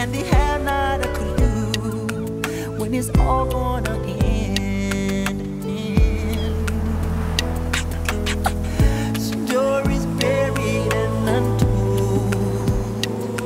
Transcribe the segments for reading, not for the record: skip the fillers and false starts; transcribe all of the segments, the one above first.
and they have not a clue when it's all gonna end. Stories buried and untold.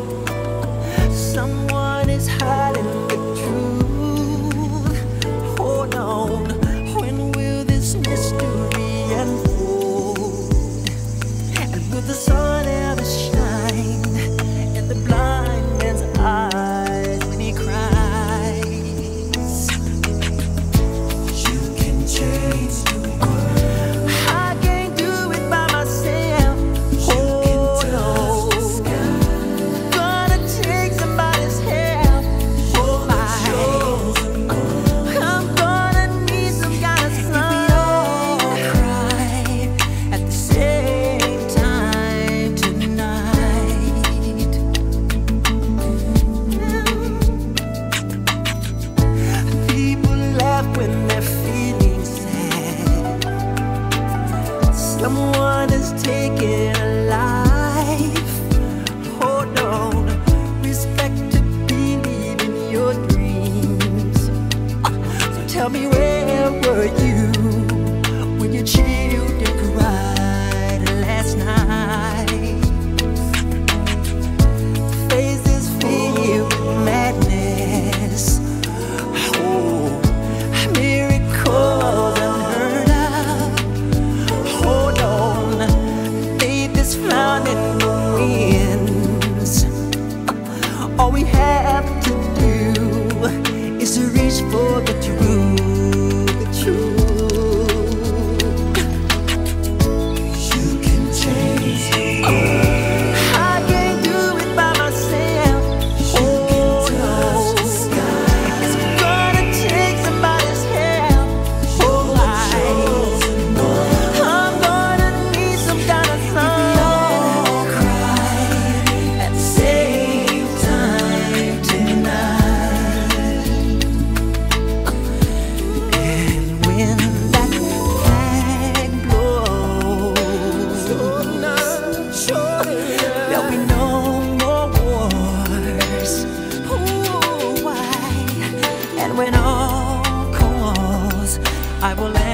Someone is hiding the truth. Hold on, when will this mystery unfold? And will the sun ever shine in the blind man's eyes when he cries? You can change the world. I can't do it by myself. Hold on, gonna take somebody's help. Oh my, I'm gonna need some kind of sun. We all cry at the same time tonight. People laugh when they're feeling sad. Someone is taking a life. Hold on, respect to believe in your dreams. So tell me, where were you when your children cried last night? Faces filled with madness. Oh, miracles unheard of. Hold on, faith is found in the winds. All we have to do is to reach for the truth, the truth. You can change the world. I can't do it by myself. Hold on, it's gonna take somebody's help. Oh my, I'm gonna need some kind of sun. We all cry at the same time tonight. And when that flag blows, there'll be no more wars. Ooh, why? And when all calls, I will